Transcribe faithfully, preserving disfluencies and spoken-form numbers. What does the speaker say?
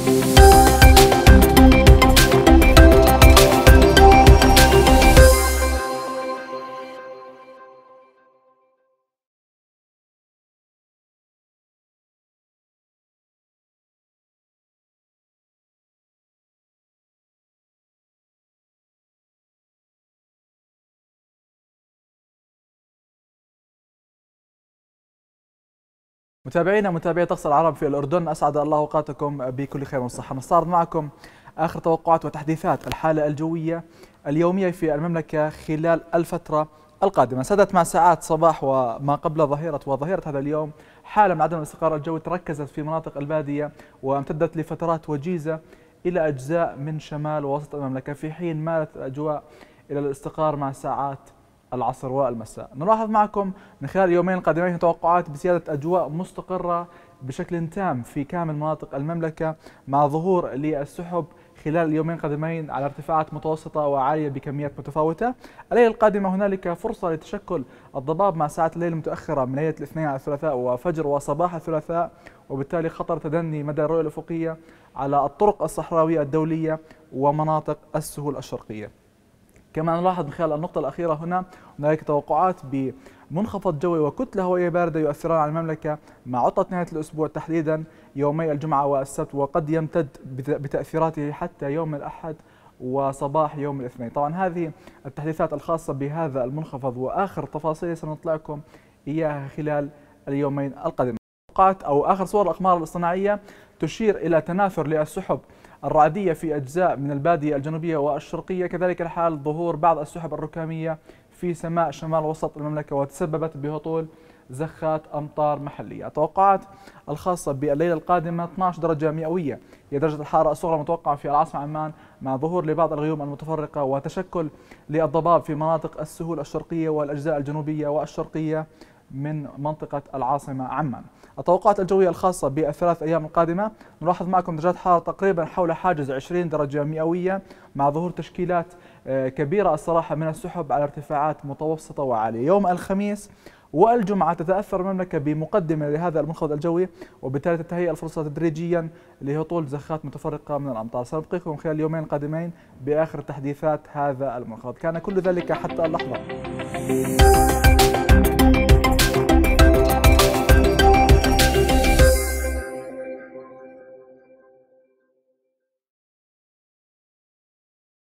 متابعينا متابعي طقس العرب في الأردن، أسعد الله أوقاتكم بكل خير وصحة. نستعرض معكم آخر توقعات وتحديثات الحالة الجوية اليومية في المملكة خلال الفترة القادمة. سدت مع ساعات صباح وما قبل ظهيرة وظهيرة هذا اليوم حالة من عدم الاستقرار الجوي تركزت في مناطق البادية وامتدت لفترات وجيزة إلى أجزاء من شمال ووسط المملكة، في حين مالت الأجواء إلى الاستقرار مع ساعات العصر والمساء. نلاحظ معكم من خلال اليومين القادمين توقعات بزيادة أجواء مستقرة بشكل تام في كامل مناطق المملكة، مع ظهور للسحب خلال اليومين القادمين على ارتفاعات متوسطة وعالية بكميات متفاوتة. الليلة القادمة هنالك فرصة لتشكل الضباب مع ساعات الليل المتأخرة من ليلة الاثنين على الثلاثاء وفجر وصباح الثلاثاء، وبالتالي خطر تدني مدى الرؤية الأفقية على الطرق الصحراوية الدولية ومناطق السهول الشرقية. كما نلاحظ من خلال النقطة الأخيرة هنا هنالك توقعات بمنخفض جوي وكتلة هوائية باردة يؤثران على المملكة مع عطلة نهاية الأسبوع تحديدا يومي الجمعة والسبت، وقد يمتد بتأثيراته حتى يوم الأحد وصباح يوم الاثنين. طبعا هذه التحديثات الخاصة بهذا المنخفض وآخر تفاصيل سنطلعكم إياها خلال اليومين القادمين. توقعات أو آخر صور الأقمار الاصطناعية تشير إلى تناثر للسحب الرعدية في أجزاء من البادية الجنوبية والشرقية، كذلك الحال ظهور بعض السحب الركامية في سماء شمال وسط المملكة وتسببت بهطول زخات أمطار محلية. التوقعات الخاصة بالليلة القادمة اثنتي عشرة درجة مئوية هي درجة الحرارة الصغرى المتوقعة في العاصمة عمان، مع ظهور لبعض الغيوم المتفرقة وتشكل للضباب في مناطق السهول الشرقية والأجزاء الجنوبية والشرقية من منطقة العاصمة عمان. التوقعات الجوية الخاصة بالثلاث أيام القادمة نلاحظ معكم درجات حرارة تقريبا حول حاجز عشرين درجة مئوية، مع ظهور تشكيلات كبيرة الصراحة من السحب على ارتفاعات متوسطة وعالية. يوم الخميس والجمعة تتأثر المملكة بمقدمة لهذا المنخفض الجوي، وبالتالي تتهيأ الفرصة تدريجيا لهطول زخات متفرقة من الأمطار. سنبقيكم خلال اليومين القادمين بآخر تحديثات هذا المنخفض. كان كل ذلك حتى اللحظة.